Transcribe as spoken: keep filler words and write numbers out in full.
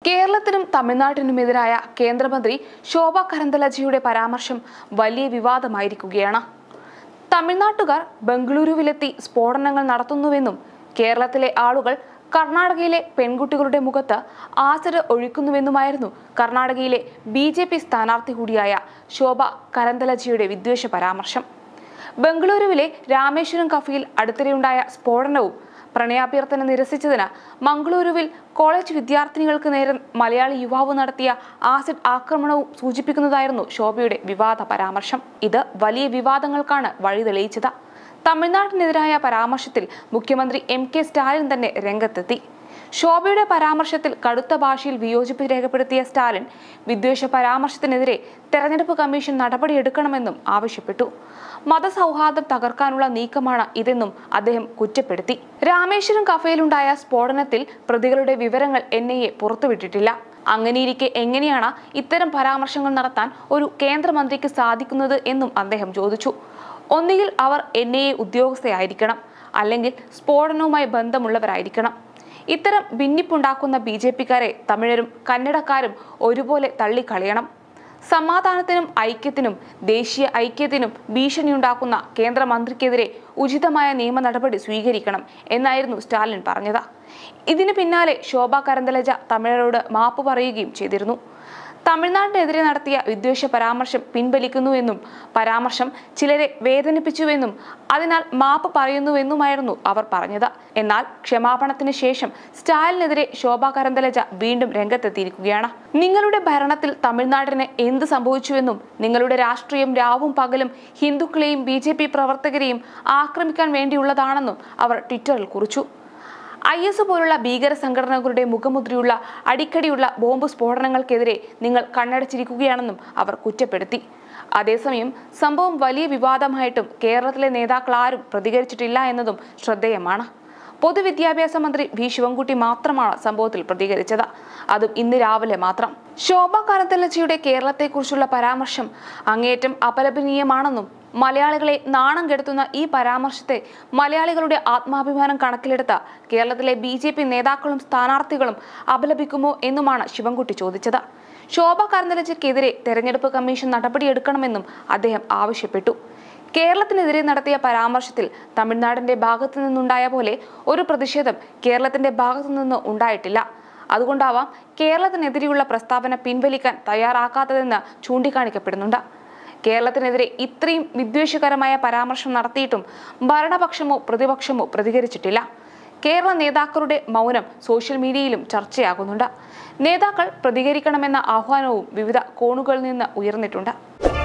കേരളത്തിനും തമിഴ്നാട്ടിനുമെതിരായ കേന്ദ്രമന്ത്രി ശോഭ കരന്തലജയുടെ പരാമർശം വലിയ വിവാദമായിരിക്കുകയാണ്. തമിഴ്നാട്ടുകാർ ബംഗളൂരുവിലെത്തി സ്ഫോടനങ്ങൾ നടത്തുന്നുവെന്നും കേരളത്തിലെ ആളുകൾ കർണാടകയിലെ പെൺകുട്ടികളുടെ മുഖത്ത് ആസിഡ് ഒഴിക്കുന്നുവെന്നുമായിരുന്നു കർണാടകയിലെ ബി ജെ പി സ്ഥാനാർത്ഥി കൂടിയായ ശോഭ കരന്തലജയുടെ വിദ്വേഷ പരാമർശം. ബംഗളൂരുവിലെ രാമേശ്വരം കഫേയിൽ അടുത്തിടെയുണ്ടായ സ്ഫോടനവും പ്രണയാഭ്യർത്ഥന നിരസിച്ചതിന് മംഗളൂരുവിൽ കോളേജ് വിദ്യാർത്ഥിനികൾക്ക് നേരെ മലയാളി യുവാവ് നടത്തിയ ആസിഡ് ആക്രമണവും സൂചിപ്പിക്കുന്നതായിരുന്നു ശോഭയുടെ വിവാദ പരാമർശം. ഇത് വലിയ വിവാദങ്ങൾക്കാണ് വഴി തെളിയിച്ചത്. തമിഴ്നാട്ടിനെതിരായ പരാമർശത്തിൽ മുഖ്യമന്ത്രി എം കെ സ്റ്റാലിൻ തന്നെ രംഗത്തെത്തി. ശോഭയുടെ പരാമർശത്തിൽ കടുത്ത ഭാഷയിൽ വിയോജിപ്പ് രേഖപ്പെടുത്തിയ സ്റ്റാലിൻ വിദ്വേഷ പരാമർശത്തിനെതിരെ തെരഞ്ഞെടുപ്പ് കമ്മീഷൻ നടപടിയെടുക്കണമെന്നും ആവശ്യപ്പെട്ടു. മതസൗഹാർദ്ദം തകർക്കാനുള്ള നീക്കമാണ് ഇതെന്നും അദ്ദേഹം കുറ്റപ്പെടുത്തി. രാമേശ്വരം കഫേയിലുണ്ടായ സ്ഫോടനത്തിൽ പ്രതികളുടെ വിവരങ്ങൾ എൻ ഐ എ പുറത്തുവിട്ടിട്ടില്ല. അങ്ങനെയിരിക്കെ എങ്ങനെയാണ് ഇത്തരം പരാമർശങ്ങൾ നടത്താൻ ഒരു കേന്ദ്രമന്ത്രിക്ക് സാധിക്കുന്നത് എന്നും അദ്ദേഹം ചോദിച്ചു. ഒന്നുകിൽ അവർ എൻ ഐ എ ഉദ്യോഗസ്ഥയായിരിക്കണം, അല്ലെങ്കിൽ സ്ഫോടനവുമായി ബന്ധമുള്ളവരായിരിക്കണം. ഇത്തരം ഭിന്നിപ്പുണ്ടാക്കുന്ന ബി ജെ പിക്കാരെ തമിഴരും കന്നഡക്കാരും ഒരുപോലെ തള്ളിക്കളയണം. സമാധാനത്തിനും ഐക്യത്തിനും ദേശീയ ഐക്യത്തിനും ഭീഷണിയുണ്ടാക്കുന്ന കേന്ദ്രമന്ത്രിക്കെതിരെ ഉചിതമായ നിയമ നടപടി സ്വീകരിക്കണം എന്നായിരുന്നു സ്റ്റാലിൻ പറഞ്ഞത്. ഇതിന് പിന്നാലെ ശോഭ കരന്തലജ തമിഴരോട് മാപ്പ് പറയുകയും ചെയ്തിരുന്നു. തമിഴ്നാട്ടിനെതിരെ നടത്തിയ വിദ്വേഷ പരാമർശം പിൻവലിക്കുന്നുവെന്നും പരാമർശം ചിലരെ വേദനിപ്പിച്ചുവെന്നും അതിനാൽ മാപ്പ് പറയുന്നുവെന്നുമായിരുന്നു അവർ പറഞ്ഞത്. എന്നാൽ ക്ഷമാപണത്തിന് ശേഷം സ്റ്റാലിനെതിരെ ശോഭ കരന്തലജ വീണ്ടും രംഗത്തെത്തിയിരിക്കുകയാണ്. നിങ്ങളുടെ ഭരണത്തിൽ തമിഴ്നാടിന് എന്ത് സംഭവിച്ചുവെന്നും നിങ്ങളുടെ രാഷ്ട്രീയം രാവും പകലും ഹിന്ദുക്കളെയും ബി ജെ പി പ്രവർത്തകരെയും ആക്രമിക്കാൻ വേണ്ടിയുള്ളതാണെന്നും അവർ ട്വിറ്ററിൽ കുറിച്ചു. ഐ എസ് പോലുള്ള ഭീകര സംഘടനകളുടെ മുഖമുദ്രയുള്ള അടിക്കടിയുള്ള ബോംബ് സ്ഫോടനങ്ങൾക്കെതിരെ നിങ്ങൾ കണ്ണടച്ചിരിക്കുകയാണെന്നും അവർ കുറ്റപ്പെടുത്തി. അതേസമയം സംഭവം വലിയ വിവാദമായിട്ടും കേരളത്തിലെ നേതാക്കൾ ആരും പ്രതികരിച്ചിട്ടില്ല എന്നതും ശ്രദ്ധേയമാണ്. പൊതുവിദ്യാഭ്യാസ മന്ത്രി വി ശിവൻകുട്ടി മാത്രമാണ് സംഭവത്തിൽ പ്രതികരിച്ചത്, അതും ഇന്ന് രാവിലെ മാത്രം. ശോഭ കരന്തലജയുടെ കേരളത്തെക്കുറിച്ചുള്ള പരാമർശം അങ്ങേയറ്റം അപലപനീയമാണെന്നും മലയാളികളെ നാണം കെടുത്തുന്ന ഈ പരാമർശത്തെ മലയാളികളുടെ ആത്മാഭിമാനം കണക്കിലെടുത്ത് കേരളത്തിലെ ബി ജെ പി നേതാക്കളും സ്ഥാനാർത്ഥികളും അപലപിക്കുമോ എന്നുമാണ് ശിവൻകുട്ടി ചോദിച്ചത്. ശോഭ കരന്തലജയ്ക്കെതിരെ തെരഞ്ഞെടുപ്പ് കമ്മീഷൻ നടപടിയെടുക്കണമെന്നും അദ്ദേഹം ആവശ്യപ്പെട്ടു. കേരളത്തിനെതിരെ നടത്തിയ പരാമർശത്തിൽ തമിഴ്നാടിന്റെ ഭാഗത്തു നിന്നുണ്ടായ പോലെ ഒരു പ്രതിഷേധം കേരളത്തിന്റെ ഭാഗത്തു നിന്ന് ഉണ്ടായിട്ടില്ല. അതുകൊണ്ടാവാം കേരളത്തിനെതിരെയുള്ള പ്രസ്താവന പിൻവലിക്കാൻ തയ്യാറാക്കാത്തതെന്ന് ചൂണ്ടിക്കാണിക്കപ്പെടുന്നുണ്ട്. കേരളത്തിനെതിരെ ഇത്രയും വിദ്വേഷകരമായ പരാമർശം നടത്തിയിട്ടും ഭരണപക്ഷമോ പ്രതിപക്ഷമോ പ്രതികരിച്ചിട്ടില്ല. കേരള നേതാക്കളുടെ മൗനം സോഷ്യൽ മീഡിയയിലും ചർച്ചയാകുന്നുണ്ട്. നേതാക്കൾ പ്രതികരിക്കണമെന്ന ആഹ്വാനവും വിവിധ കോണുകളിൽ നിന്ന് ഉയർന്നിട്ടുണ്ട്.